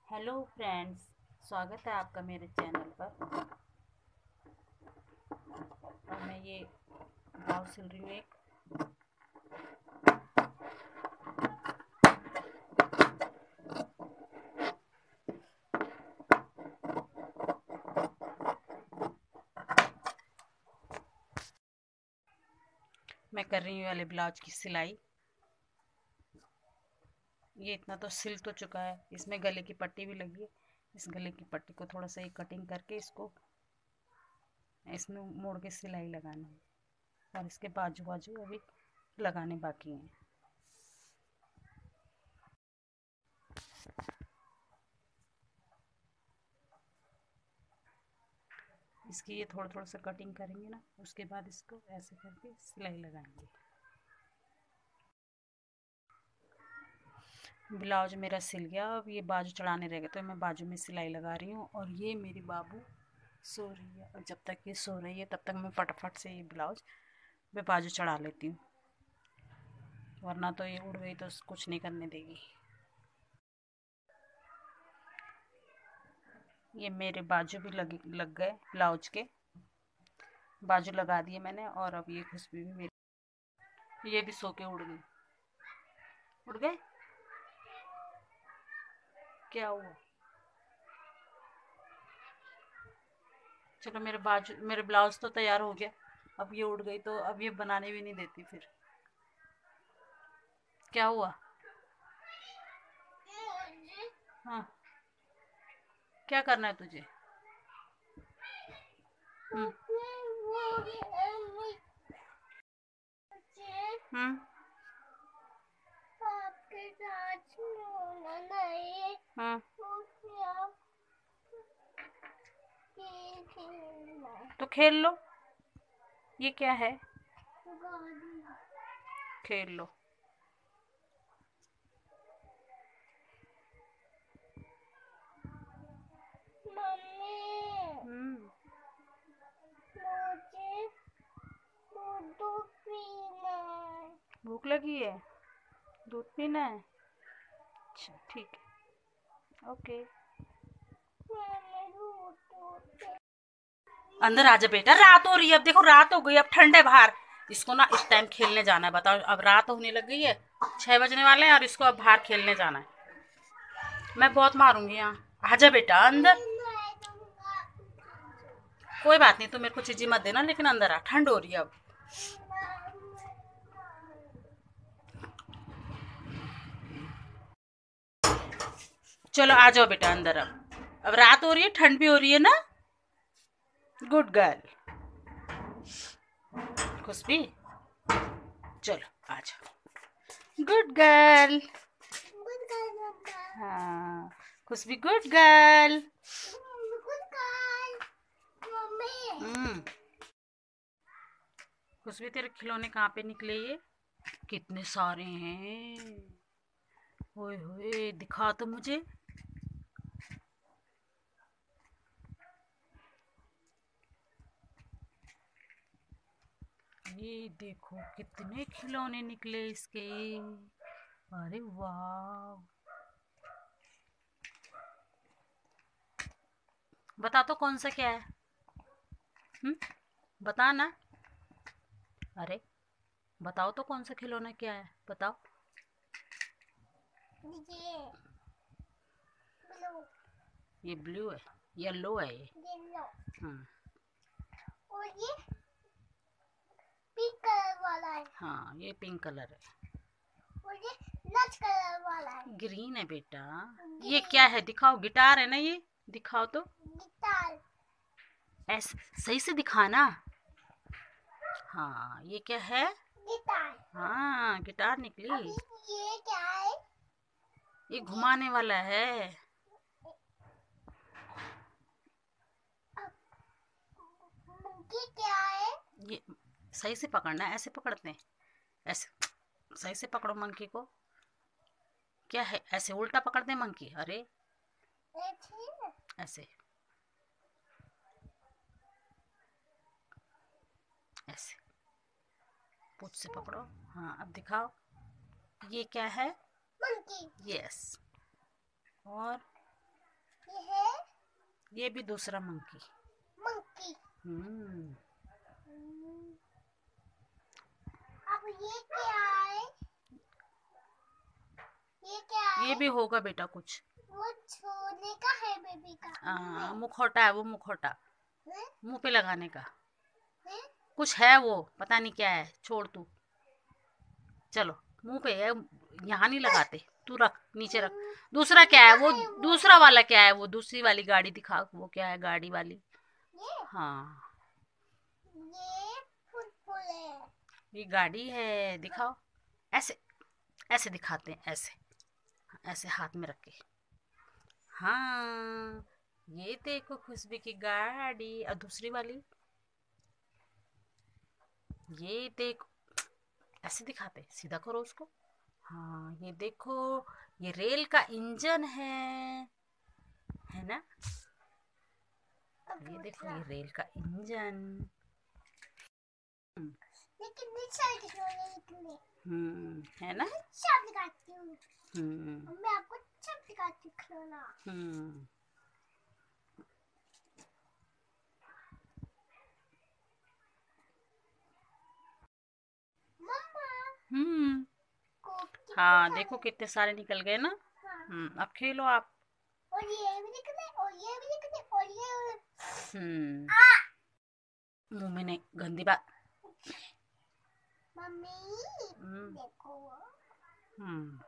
Hello friends, स्वागत है आपका मेरे चैनल पर। और मैं ये ब्लाउज सिल रही हूँ एक। मैं कर रही हूँ वाले ब्लाउज की सिलाई। ये इतना तो सिल तो चुका है, इसमें गले की पट्टी भी लगी है। इस गले की पट्टी को थोड़ा सा ही कटिंग करके इसको इसमें मोड़ के सिलाई लगानी है, और इसके बाजू बाजू अभी लगाने बाकी हैं। इसकी ये थोड़ा थोड़ा सा कटिंग करेंगे ना, उसके बाद इसको ऐसे करके सिलाई लगाएंगे। ब्लाउज मेरा सिल गया, अब ये बाजू चढ़ाने रह गए तो मैं बाजू में सिलाई लगा रही हूँ। और ये मेरी बाबू सो रही है, और जब तक ये सो रही है तब तक मैं फटाफट से ये ब्लाउज पे बाजू चढ़ा लेती हूँ, वरना तो ये उड़ गई तो कुछ नहीं करने देगी। ये मेरे बाजू भी लग गए, ब्लाउज के बाजू लगा दिए मैंने। और अब ये खुशबू भी मेरी, ये भी सो के उड़ गई। उड़ गए, क्या हुआ? चलो, मेरे ब्लाउज तो तैयार हो गया। अब ये उड़ गई तो अब ये बनाने भी नहीं देती फिर। क्या हुआ? हाँ, क्या करना है तुझे? हम्म। हम्म। हाँ, तो खेल लो। ये क्या है? खेल लो। हम्म। भूख लगी है? दूध पीना है? अच्छा, ठीक है, ओके। अंदर आजा बेटा, रात हो रही है। अब देखो रात हो गई, अब ठंड है बाहर। इसको ना इस टाइम खेलने जाना है, बताओ। अब रात होने लग गई है, 6 बजने वाले हैं, और इसको अब बाहर खेलने जाना है। मैं बहुत मारूंगी यहाँ। आजा बेटा अंदर। कोई बात नहीं, तू मेरे को चीजी मत देना, लेकिन अंदर आ, ठंड हो रही है अब। चलो आ जाओ बेटा अंदर। अब रात हो रही है, ठंड भी हो रही है ना। गुड गर्ल खुशबी, चलो आ जाओ। Good girl. हाँ, खुशबी गुड गर्ल। हम्म। खुशबी, तेरे खिलौने कहाँ पे निकले ये? कितने सारे हैं। ओए होए, दिखा तो मुझे। ये देखो कितने खिलौने निकले इसके। अरे वाह। बता तो कौन सा क्या है? हम्म, बता ना। अरे बताओ तो कौन सा खिलौना क्या है, बताओ। ये ब्लू है, येलो है ये। हाँ। और ये पिंक कलर वाला है। हाँ, ये पिंक कलर है। और ये नच कलर वाला है। ग्रीन है बेटा। ये क्या है, दिखाओ। गिटार है ना ये, दिखाओ तो। गिटार। ऐसे सही से दिखाना। हाँ, ये क्या है? गिटार। हाँ, गिटार निकली। अभी ये क्या है? ये घुमाने वाला है। मंकी क्या है? ये सही से पकड़ना है, ऐसे पकड़ते हैं। ऐसे सही से पकड़ो मंकी को। क्या है, ऐसे उल्टा पकड़ते हैं मंकी। अरे ऐसे, ऐसे पूछ से पकड़ो। हाँ, अब दिखाओ। ये क्या है? मंकी। यस। और ये भी दूसरा मंकी। मंकी। हम्म। अब ये क्या है? ये क्या है? ये भी होगा बेटा कुछ। वो छूने का है बेबी का। मुखौटा है वो, मुखौटा हैं? मुंह पे लगाने का हैं? कुछ है वो, पता नहीं क्या है, छोड़ तू। चलो मुंह पे है, यहाँ नहीं लगाते, तू रख नीचे रख। दूसरा क्या है वो, दूसरा वाला क्या है वो, दूसरी वाली गाड़ी दिखा, वो क्या है गाड़ी वाली। ये हाँ ये फुटबॉल है। ये गाड़ी है, दिखाओ। ऐसे, ऐसे दिखाते हैं, ऐसे ऐसे हाथ में रख के। हाँ ये देखो खुशबू की गाड़ी। और दूसरी वाली ये देखो, ऐसे दिखाते, सीधा करो उसको। हाँ ये देखो, ये रेल का इंजन है ना। अब ये देखो दूसरा। ये रेल का इंजन। लेकिन निशा दिखाने है ना। सब दिखाती हूँ। हम्म। मैं आपको सब दिखाती हूँ खिलौना। हम्म। मम्मा हम्म। को कितने हाँ सारे। देखो कितने सारे निकल गए ना। हाँ। अब खेलो आप। और ये भी निकले और ये भी निकले और ये। हम्म। आ! मुंह में नहीं, गंदी बात। मम्मी हम्म। देखो। हम्म।